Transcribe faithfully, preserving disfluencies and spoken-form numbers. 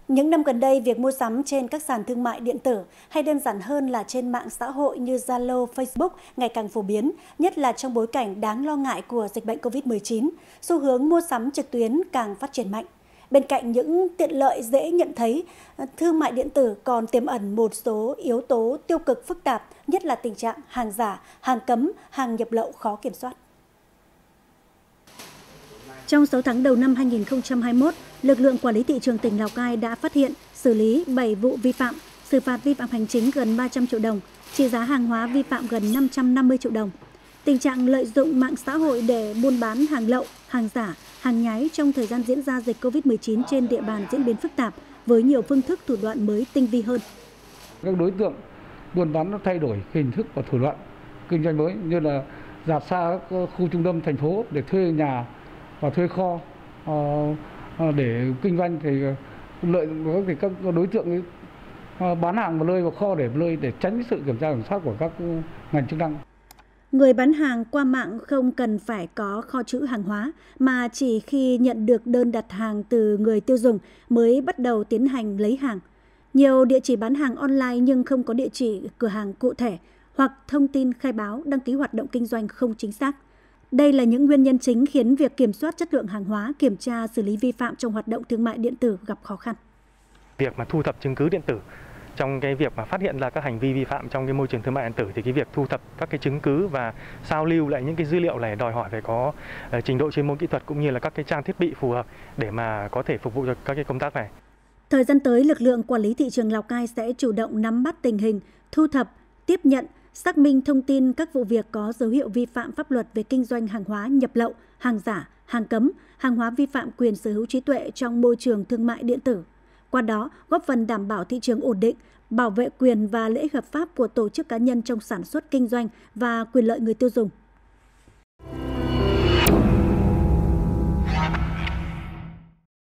Những năm gần đây, việc mua sắm trên các sàn thương mại điện tử hay đơn giản hơn là trên mạng xã hội như Zalo, Facebook ngày càng phổ biến, nhất là trong bối cảnh đáng lo ngại của dịch bệnh Covid mười chín. Xu hướng mua sắm trực tuyến càng phát triển mạnh. Bên cạnh những tiện lợi dễ nhận thấy, thương mại điện tử còn tiềm ẩn một số yếu tố tiêu cực phức tạp, nhất là tình trạng hàng giả, hàng cấm, hàng nhập lậu khó kiểm soát. Trong sáu tháng đầu năm hai nghìn không trăm hai mươi mốt, lực lượng quản lý thị trường tỉnh Lào Cai đã phát hiện, xử lý bảy vụ vi phạm, xử phạt vi phạm hành chính gần ba trăm triệu đồng, trị giá hàng hóa vi phạm gần năm trăm năm mươi triệu đồng. Tình trạng lợi dụng mạng xã hội để buôn bán hàng lậu, hàng giả, hàng nhái trong thời gian diễn ra dịch Covid mười chín trên địa bàn diễn biến phức tạp với nhiều phương thức thủ đoạn mới tinh vi hơn. Các đối tượng buôn bán nó thay đổi hình thức và thủ đoạn kinh doanh mới, như là dạt xa các khu trung tâm thành phố để thuê nhà và thuê kho để kinh doanh, thì lợi thì các đối tượng bán hàng vào nơi vào kho để nơi để tránh sự kiểm tra kiểm soát của các ngành chức năng. Người bán hàng qua mạng không cần phải có kho trữ hàng hóa, mà chỉ khi nhận được đơn đặt hàng từ người tiêu dùng mới bắt đầu tiến hành lấy hàng. Nhiều địa chỉ bán hàng online nhưng không có địa chỉ cửa hàng cụ thể hoặc thông tin khai báo đăng ký hoạt động kinh doanh không chính xác. Đây là những nguyên nhân chính khiến việc kiểm soát chất lượng hàng hóa, kiểm tra xử lý vi phạm trong hoạt động thương mại điện tử gặp khó khăn. Việc mà thu thập chứng cứ điện tử trong cái việc mà phát hiện ra các hành vi vi phạm trong cái môi trường thương mại điện tử, thì cái việc thu thập các cái chứng cứ và sao lưu lại những cái dữ liệu này đòi hỏi phải có uh, trình độ chuyên môn kỹ thuật cũng như là các cái trang thiết bị phù hợp để mà có thể phục vụ cho các cái công tác này. Thời gian tới, lực lượng quản lý thị trường Lào Cai sẽ chủ động nắm bắt tình hình, thu thập, tiếp nhận, xác minh thông tin các vụ việc có dấu hiệu vi phạm pháp luật về kinh doanh hàng hóa nhập lậu, hàng giả, hàng cấm, hàng hóa vi phạm quyền sở hữu trí tuệ trong môi trường thương mại điện tử. Qua đó, góp phần đảm bảo thị trường ổn định, bảo vệ quyền và lợi ích hợp pháp của tổ chức cá nhân trong sản xuất kinh doanh và quyền lợi người tiêu dùng.